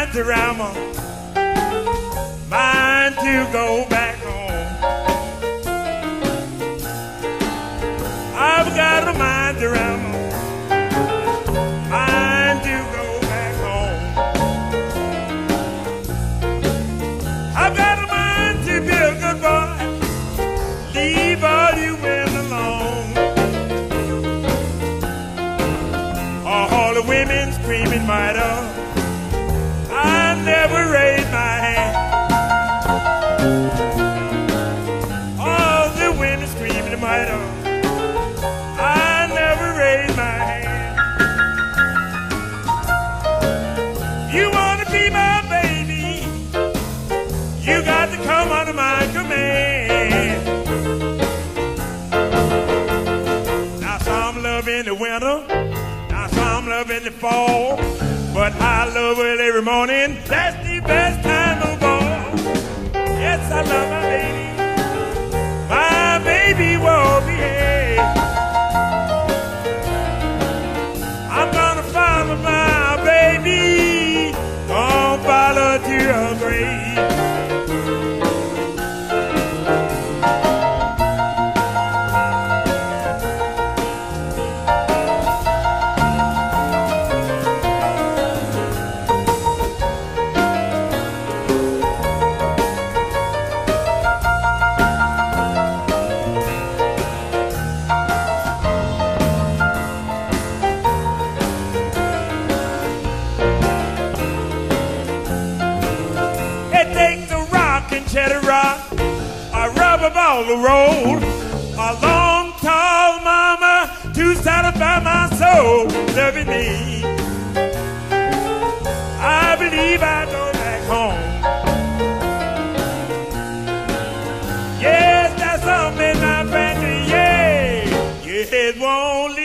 mind to ramble, mind to go back home. I've got a mind to ramble, mind to go back home. I've got a mind to be a good boy, leave all you men alone. All the women screaming right up, I never raised my hand. All the women screaming right up, I never raised my hand. You wanna be my baby, you got to come under my command. Now some love in the winter, now some love in the fall, but I love her every morning, that's the best time of all. Yes, I love my baby won't behave. I'm gonna follow my baby, gonna follow to her grave. Cheddar rock, a rubber ball to roll, a long, tall mama to satisfy my soul, loving me. I believe I go back home. Yes, that's something, my friend, yeah. Yes, won't